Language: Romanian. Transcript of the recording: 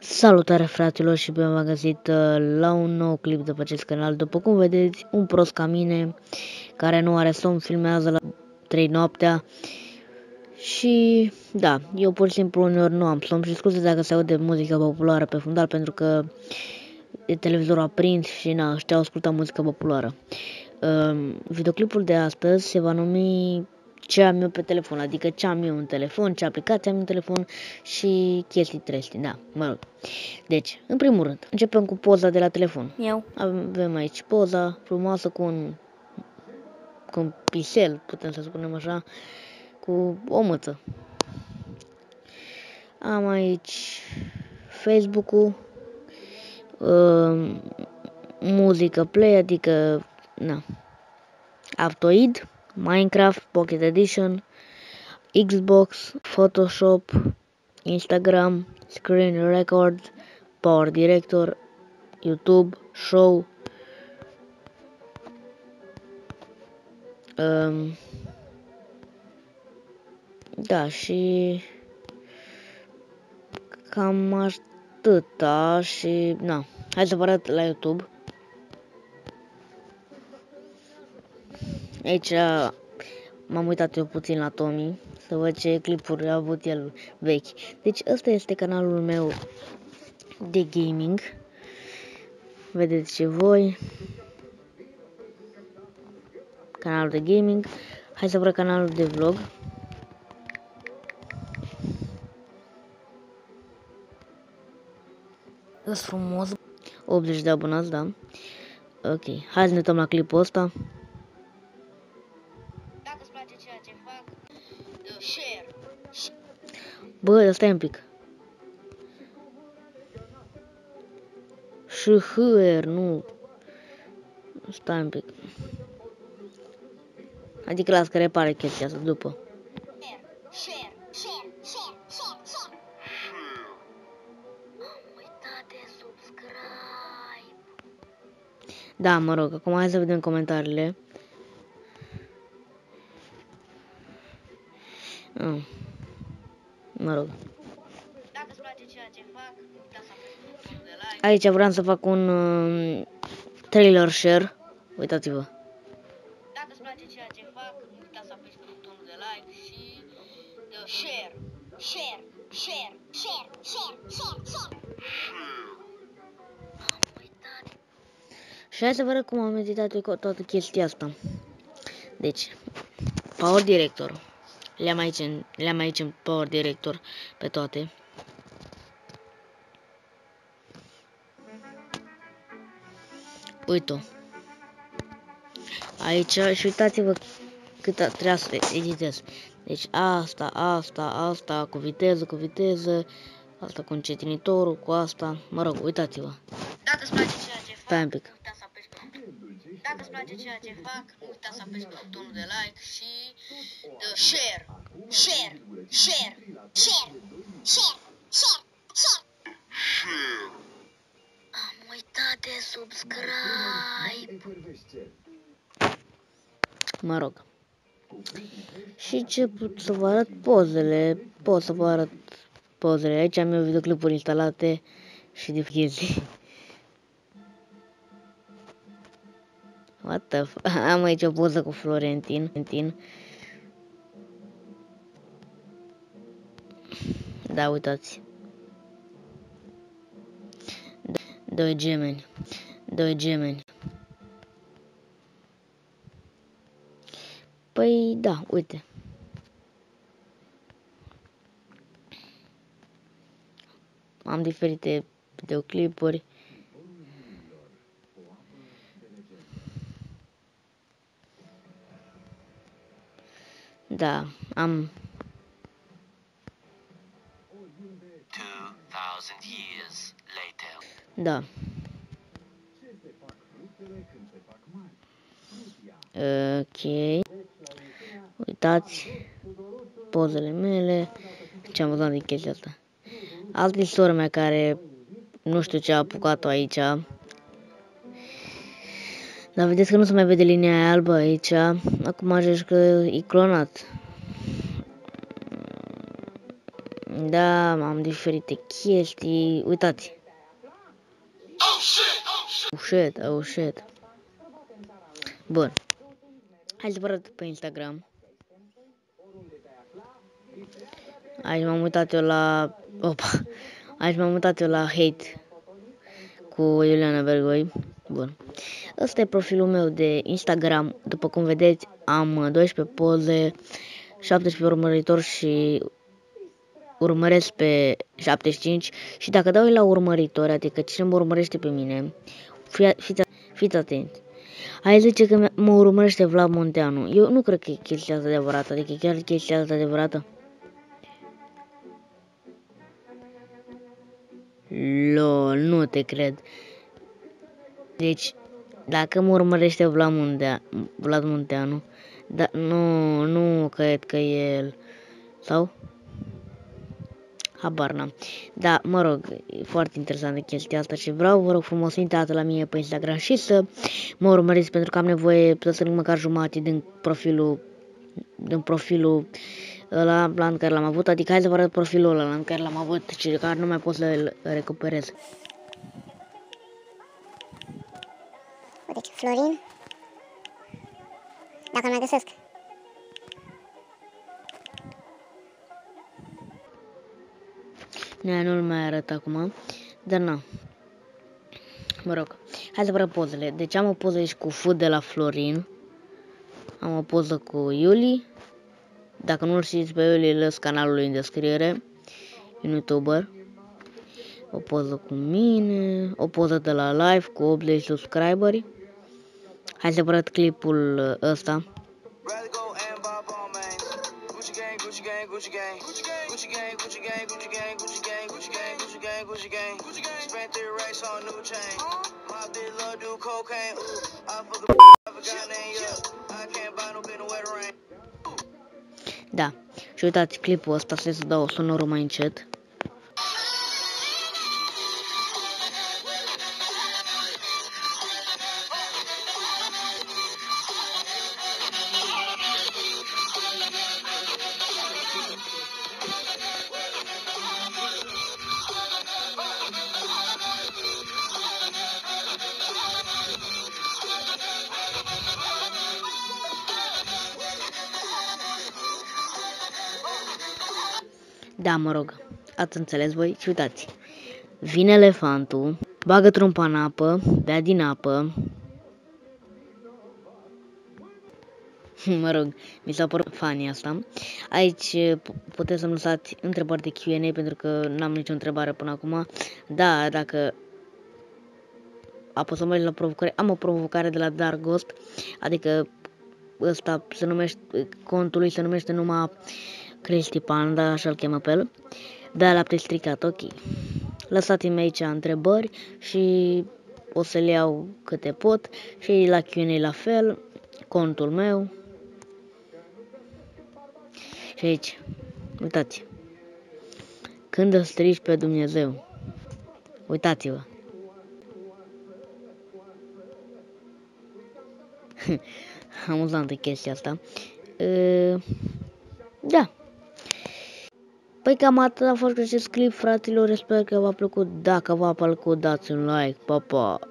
Salutare fraților și bine v-am găsit la un nou clip de pe acest canal. După cum vedeți, un prost ca mine, care nu are somn, filmează la 3 noaptea. Și da, eu pur și simplu uneori nu am somn și scuze dacă se aude muzică populară pe fundal, pentru că e televizorul aprins și na, știu asculta muzică populară. Videoclipul de astăzi se va numi ce am eu pe telefon, adică ce am eu în telefon, ce aplicații am în telefon și chestii trestii, da, mă rog. Deci, în primul rând, începem cu poza de la telefon. Avem aici poza frumoasă cu un pisel, putem să spunem așa, cu o mâță. Am aici Facebook-ul, muzică play, adică, na, Aptoid, Minecraft, Pocket Edition, Xbox, Photoshop, Instagram, Screen Record, Power Director, YouTube, Show, da, și cam atâta și, na, hai să vă arăt la YouTube. Aici m-am uitat eu puțin la Tommy, să văd ce clipuri a avut el vechi. Deci ăsta este canalul meu de gaming, vedeți și voi, canalul de gaming. Hai să văd canalul de vlog. E frumos, 80 de abonați, da. Ok, hai să ne uităm la clipul ăsta. Dacă îți place ceea ce fac, share. Bă, stai un pic. Share, nu. Stai un pic. Adică las că repare chestia asta după. Share. Am uitat de subscribe. Da, mă rog, acum hai să vedem comentariile. Mă rog. Dacă îți place ceea ce fac, uitați să apăsi butonul de like. Aici vreau să fac un trailer share. Uitați-vă. Dacă îți place ceea ce fac, uitați să apăsi butonul de like și share. Am uitat. Și hai să vă arăt cum am editat eu toată chestia asta. Deci, Power Director. Le-am aici în Power Director pe toate. Uite-o. Aici și uitați-vă cât trebuia să editez. Deci asta, cu viteză, asta cu încetinitorul, cu asta. Mă rog, uitați-vă. Dacă îți place ceea ce fac, uitați să apăsi pe butonul. Dacă îți place ceea ce fac, uitați să apăsi pe butonul de like și share. Am uitat de subscribe. Mă rog. Și ce pot să vă arăt pozele. Pot să vă arăt pozele. Aici am eu videoclipuri instalate și de chestii. What the f... Am aici o poză cu Florentin. Da, uitați. Doi gemeni. Păi, da, uite. Am diferite videoclipuri. Da, am... 2000 years later. Da. Ok. Uitați pozele mele. Ce am văzut din chestia asta. Altă sora mea care nu știu ce a apucat-o aici. Dar vedeți că nu se mai vede linia aia albă aici. Acum ajungi că e clonat. Da, am diferite chestii. Uitați. Oh shit. Bun. Hai să vă arăt pe Instagram. Aici m-am uitat eu la... Opa. Aici m-am uitat eu la Hate cu Iuliana Bergoi. Bun. Ăsta e profilul meu de Instagram. După cum vedeți, am 12 poze, 17 urmăritori și urmăresc pe 75. Și dacă dau la urmăritori, adică cine mă urmărește pe mine, fiți atenți. Hai zice că mă urmărește Vlad Munteanu. Eu nu cred că e chestia asta adevărată, adică chiar chestia asta adevărată. Lol, nu te cred. Deci, dacă mă urmărește Vlad Munteanu, da, nu cred că e el. Sau? Habar n-am. Da, mă rog, e foarte interesantă chestia asta și vă rog frumos să intrați la mine pe Instagram și să mă urmăriți pentru că am nevoie să strâng măcar jumătate din profilul ăla în care l-am avut, adică hai să vă arăt profilul ăla în care l-am avut și care nu mai pot să-l recuperez. Uite, Florin. Dacă îl mai găsesc. Nu-l mai arăt acum, dar na. Mă rog, hai să vă arăt pozele. Deci am o poză aici cu Food de la Florin. Am o poză cu Iuli. Dacă nu-l știți pe Iuli, lăs canalul în descriere. Un YouTuber. O poză cu mine. O poză de la live cu 80 subscriberi. Hai să vă arăt clipul ăsta. Da, și uitați clipul ăsta, să dau sonorul mai încet. Da, mă rog, ați înțeles voi? Și uitați, vine elefantul, bagă trumpa în apă, bea din apă. Mă rog, mi s-a părut funny asta. Aici puteți să-mi lăsați întrebări de Q&A pentru că n-am nicio întrebare până acum. Da, dacă apăsăm la provocare, am o provocare de la Dark Ghost, adică ăsta se numește, contul lui se numește numai Cristi Panda, așa-l cheamă pe el. Da, lapte stricat, ok. Lăsați-mi aici întrebări și o să le iau câte pot și la Q&A la fel, contul meu. Și aici, uitați, când îl strigi pe Dumnezeu, uitați-vă. Amuzantă chestia asta. Da. Păi cam atât a fost acest clip, fraților, sper că v-a plăcut. Dacă v-a plăcut, dați un like, pa, pa!